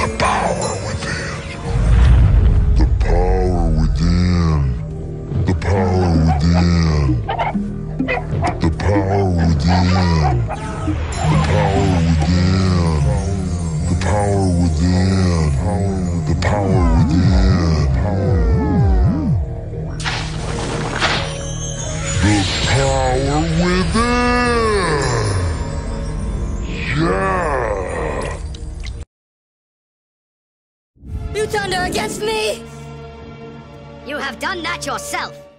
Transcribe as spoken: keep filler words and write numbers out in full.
The power within. The power within. The power within. The power within. The power within. The power within. The power within. The power within. Yeah. You turned her against me? You have done that yourself.